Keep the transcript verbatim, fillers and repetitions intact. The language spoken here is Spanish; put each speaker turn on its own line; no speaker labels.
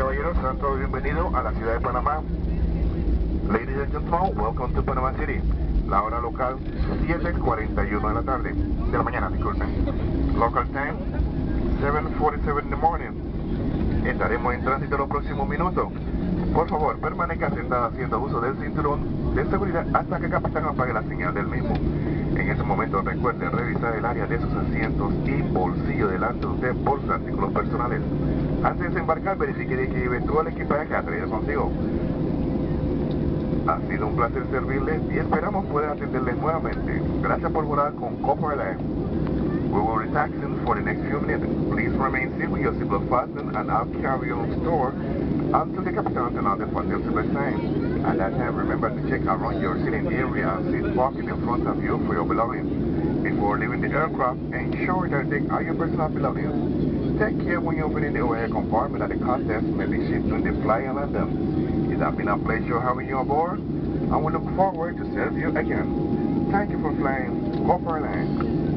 caballeros, sean todos bienvenidos a la ciudad de Panamá. Ladies and gentlemen, welcome to Panama City. La hora local, siete cuarenta y uno de la tarde, de la mañana, disculpen. Local time, seven forty-seven in the morning. Estaremos en tránsito en los próximos minutos. Por favor, permanezca sentada haciendo uso del cinturón de seguridad hasta que el capitán apague la señal del mismo. En ese momento recuerde revisar el área de sus asientos y bolsillo delante de usted por sus artículos personales. Antes de desembarcar, verifique de que lleve todo el equipaje que ha traído consigo. Ha sido un placer servirles y esperamos poder atenderles nuevamente. Gracias por volar con Copa Airlines. We will be taxiing for the next few minutes. Please remain seated with your seatbelt fastened and our carry-on store until the captain turns on the front of the sign. At that time, remember to check around your sitting area and seat pocket in front of you for your belongings. Before leaving the aircraft, ensure that they are your personal belongings. Take care when you open in the overhead compartment that the contents may be shipped during the flight and landing. It has been a pleasure having you aboard, and we look forward to serve you again. Thank you for flying Copa Airlines.